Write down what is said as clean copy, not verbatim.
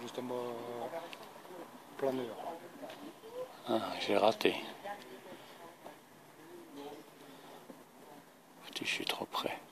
justement planeur. Ah, j'ai raté. Je suis trop près.